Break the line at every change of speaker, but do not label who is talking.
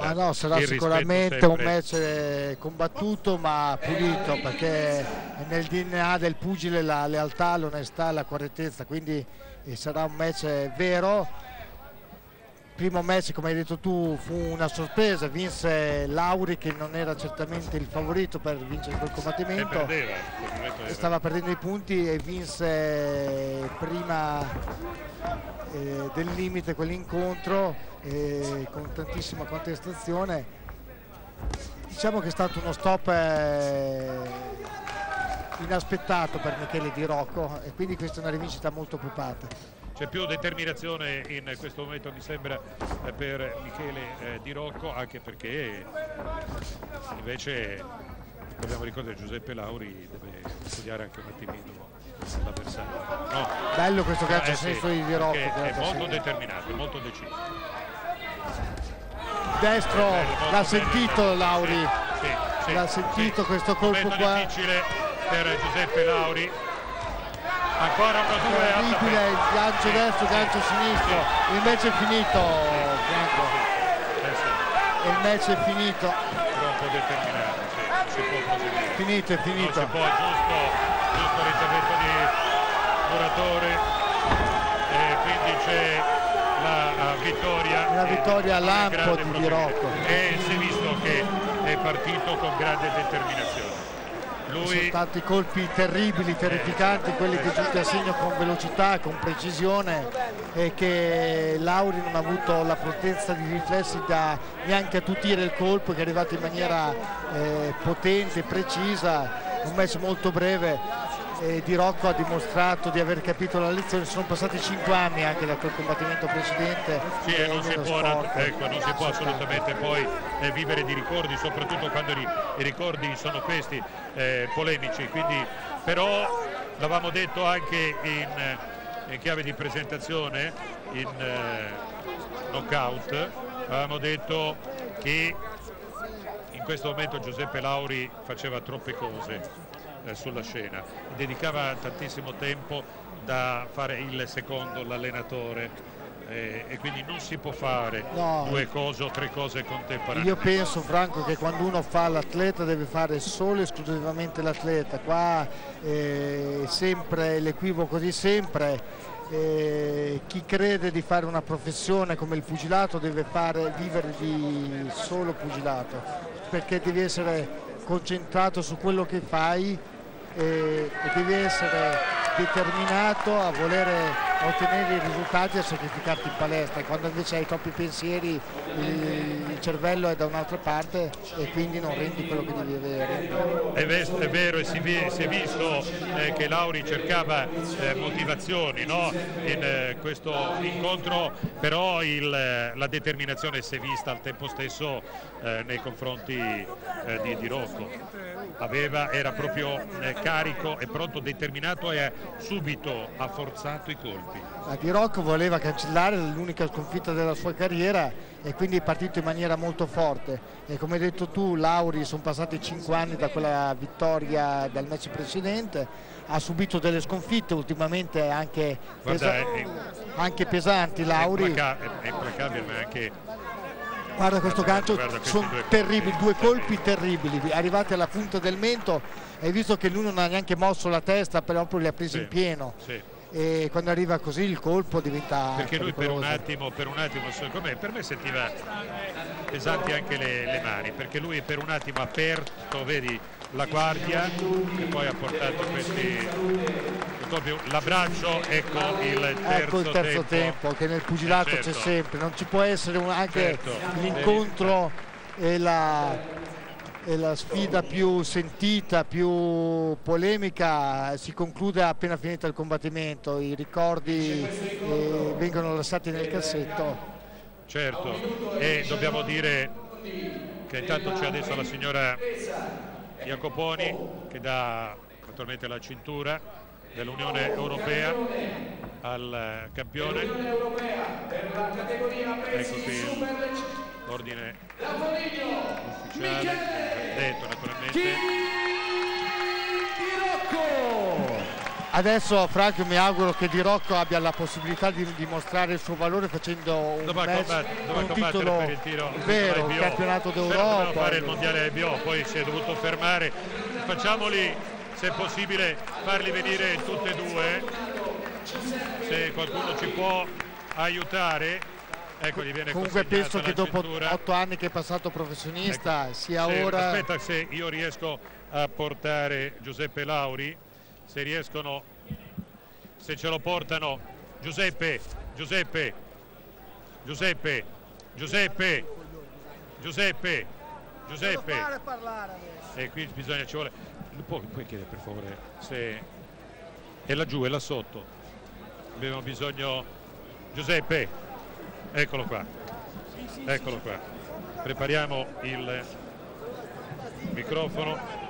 rispetta.
No, sarà sicuramente un match combattuto ma pulito, perché nel DNA del pugile la lealtà, l'onestà, la correttezza, quindi sarà un match vero. Primo match, come hai detto tu, fu una sorpresa, vinse Lauri, che non era certamente il favorito per vincere quel combattimento, stava perdendo i punti e vinse prima del limite quell'incontro con tantissima contestazione. Diciamo che è stato uno stop inaspettato per Michele Di Rocco, e quindi questa è una rivincita molto preparata.
C'è più determinazione in questo momento, mi sembra, per Michele Di Rocco, anche perché invece dobbiamo ricordare Giuseppe Lauri deve studiare anche un attimino l'avversario. No.
Bello questo calcio senso di Rocco,
è molto determinato, è molto deciso.
Destro, l'ha sentito Lauri,
sì,
l'ha sentito questo colpo qua.
Difficile per Giuseppe Lauri. Ancora uno due
terribile, il gancio destro, gancio sinistro, il match è finito, Franco. Il match è finito.
Troppo determinato, non si può proseguire.
Finito, è finito.
Non si può, giusto l'intervento di Muratore, e quindi c'è la vittoria.
Una vittoria lampo di Di Rocco.
E si è visto che è partito con grande determinazione.
Sono tanti colpi terribili, terrificanti, quelli che giunti a segno con velocità, con precisione, e che Lauri non ha avuto la potenza di riflessi da neanche attutire il colpo, che è arrivato in maniera potente, precisa. Un match molto breve, e Di Rocco ha dimostrato di aver capito la lezione. Sono passati 5 anni anche da quel combattimento precedente.
Sì, e non si può assolutamente poi vivere di ricordi, soprattutto quando i ricordi sono questi polemici. Quindi, però l'avevamo detto anche in chiave di presentazione, in knockout, avevamo detto che in questo momento Giuseppe Lauri faceva troppe cose sulla scena, dedicava tantissimo tempo da fare il secondo, l'allenatore, e quindi non si può fare due cose o tre cose contemporaneamente.
Io penso, Franco, che quando uno fa l'atleta deve fare solo e esclusivamente l'atleta. Qua sempre l'equivoco di sempre. Chi crede di fare una professione come il pugilato deve vivere di solo pugilato, perché devi essere concentrato su quello che fai e devi essere determinato a volere ottenere i risultati e a sacrificarti in palestra. Quando invece hai troppi pensieri, il cervello è da un'altra parte e quindi non rendi quello che devi avere.
È vero, e si è visto che Lauri cercava motivazioni, no? In questo incontro, però la determinazione si è vista al tempo stesso nei confronti di Rocco. Era proprio carico e pronto, determinato, e subito ha forzato i colpi.
Di Rocco voleva cancellare l'unica sconfitta della sua carriera e quindi è partito in maniera molto forte, e come hai detto tu, Lauri, sono passati 5 anni da quella vittoria dal match precedente, ha subito delle sconfitte ultimamente anche pesanti. Lauri
è implacabile, ma anche...
Guarda questo gancio, sono terribili, due colpi terribili, arrivati alla punta del mento, hai visto che lui non ha neanche mosso la testa, però proprio li ha presi in pieno.
Sì.
E quando arriva così il colpo diventa
perché lui
pericoloso.
per un attimo per me sentiva pesanti anche le mani, perché lui per un attimo ha aperto, vedi, la guardia, e poi ha portato questi l'abbraccio. Ecco il terzo tempo
che nel pugilato c'è sempre, non ci può essere anche l'incontro e la sfida più sentita, più polemica si conclude appena finito il combattimento, i ricordi vengono lasciati nel cassetto.
Certo, e dobbiamo dire che intanto c'è adesso la signora Jacoponi che dà naturalmente la cintura dell'Unione Europea al campione. Ecco qui l'ordine ufficiale, detto naturalmente.
Di Rocco
Adesso Franco mi auguro che Di Rocco abbia la possibilità di dimostrare il suo valore facendo un match, un titolo
per il tiro
vero, un campionato d'Europa.
Doveva fare il mondiale IBO, poi si è dovuto fermare. Facciamoli, se è possibile, farli venire tutte e due, se qualcuno ci può aiutare. Ecco, gli viene
comunque penso che dopo
cintura.
8 anni che è passato professionista, ecco, sia
se,
ora...
Aspetta, se io riesco a portare Giuseppe Lauri, se riescono, se ce lo portano, Giuseppe, e qui bisogna, ci vuole, puoi chiedere per favore se è laggiù, è là sotto, abbiamo bisogno, Giuseppe, eccolo qua, prepariamo il microfono.